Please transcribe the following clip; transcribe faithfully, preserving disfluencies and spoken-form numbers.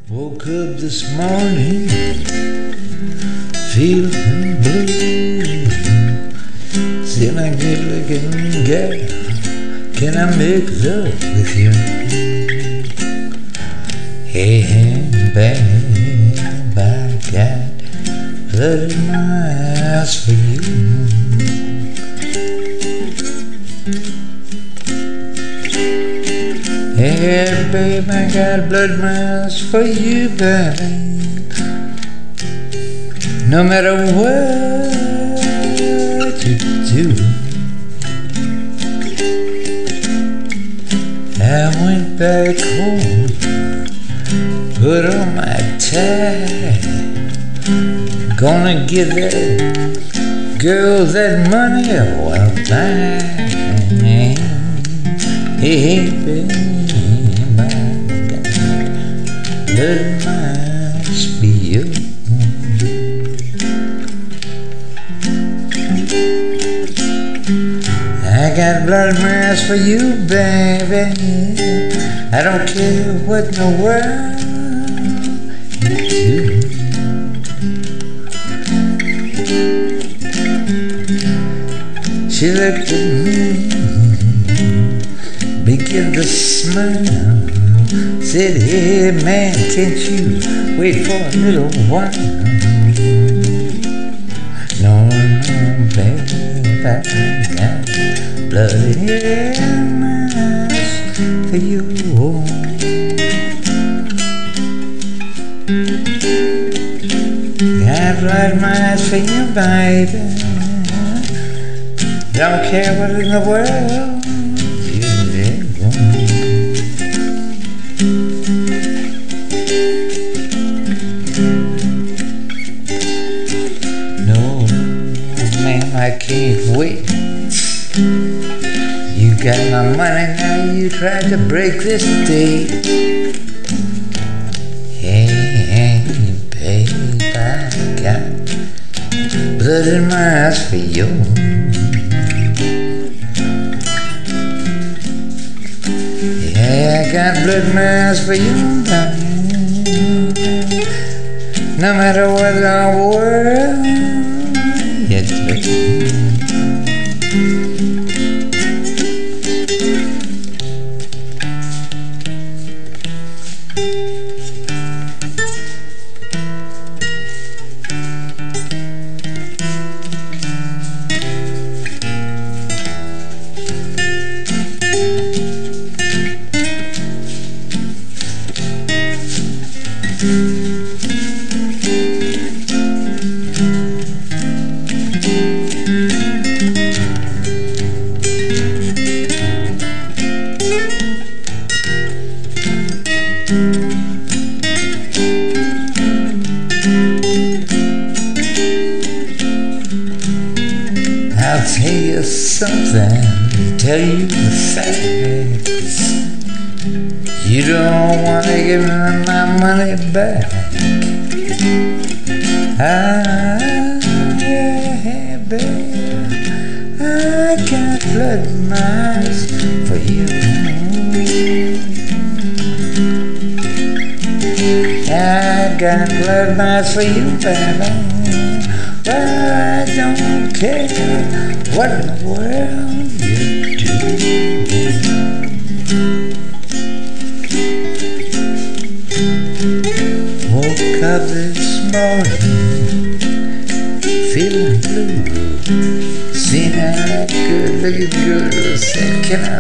Woke up this morning feeling blue. Still a good looking girl, can I make love with you? Hey, hey, babe, I got blood in my eyes for you. Hey, babe, I got blood in my eyes for you, babe. No matter what you do, I went back home, put on my tie, gonna give that girl that money while mine. Hey, baby, I got blood in my eyes for you. I got blood in my eyes for you, baby. I don't care what in the world you do. She looked at me, began to smile, said, hey man, can't you wait for a little while? No, no, babe, I got blood in my eyes for you. Got blood in my eyes for you, baby. Don't care what in the world you did. No, man, I can't wait. You got my money, now you tried to break this date. Hey, hey, babe, I got blood in my eyes for you. Yeah, I got blood in my eyes for you, babe. No matter what the world you do. I'll tell you something, tell you the facts. You don't want to give me my money back. Ah, yeah, babe, I got blood in my eyes for you. I got blood in my eyes for you, baby. But I don't care what in the world you do. Woke up this morning feeling blue. Seen a good looking girl, said, can I